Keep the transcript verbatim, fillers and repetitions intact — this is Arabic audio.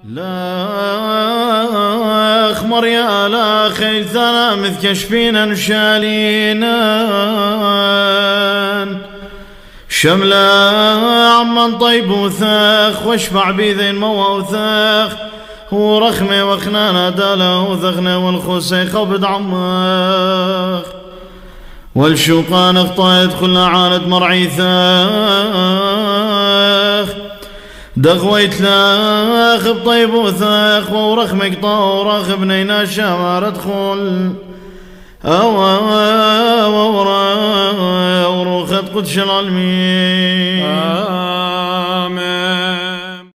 لا اخمر يا لا خيل ثنا مث كشفينا نشالينا شملا عمن طيب وثاخ واشفع بيذين موا وثاخ ورخمي وخنانا دالا وثغنا والخوسي خبد عماخ والشوقان اخطايت كلها عاند مرعي ثاخ دغويت لاخ بطيب وثاخ ورخمك طورخ بنينا شامار ادخل او او وروخت قدش العلمين